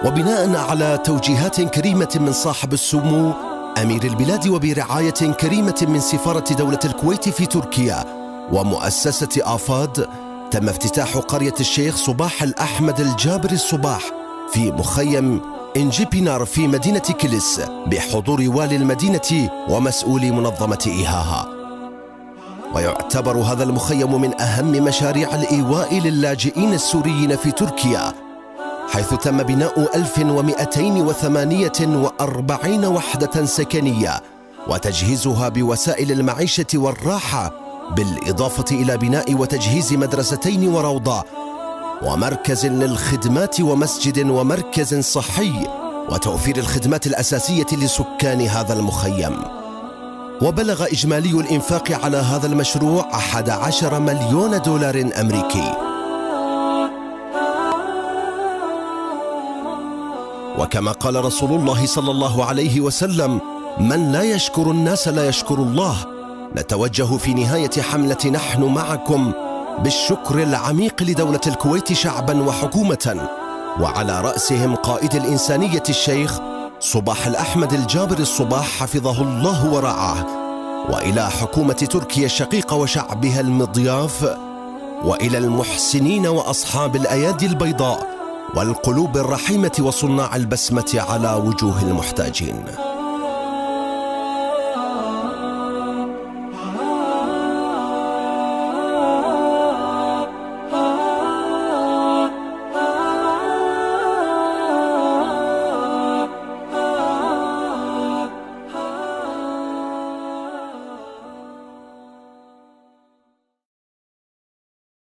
وبناء على توجيهات كريمة من صاحب السمو أمير البلاد وبرعاية كريمة من سفارة دولة الكويت في تركيا ومؤسسة آفاد، تم افتتاح قرية الشيخ صباح الأحمد الجابر الصباح في مخيم إنجبينار في مدينة كيلس بحضور والي المدينة ومسؤولي منظمة إيهاها. ويعتبر هذا المخيم من أهم مشاريع الإيواء للاجئين السوريين في تركيا، حيث تم بناء 1248 وحدة سكنية وتجهيزها بوسائل المعيشة والراحة، بالإضافة إلى بناء وتجهيز مدرستين وروضة ومركز للخدمات ومسجد ومركز صحي وتوفير الخدمات الأساسية لسكان هذا المخيم. وبلغ إجمالي الإنفاق على هذا المشروع 11 مليون دولار أمريكي. وكما قال رسول الله صلى الله عليه وسلم: من لا يشكر الناس لا يشكر الله. نتوجه في نهاية حملة نحن معكم بالشكر العميق لدولة الكويت شعبا وحكومة، وعلى رأسهم قائد الإنسانية الشيخ صباح الأحمد الجابر الصباح حفظه الله ورعاه، وإلى حكومة تركيا الشقيقة وشعبها المضياف، وإلى المحسنين وأصحاب الأيادي البيضاء والقلوب الرحيمة وصناع البسمة على وجوه المحتاجين.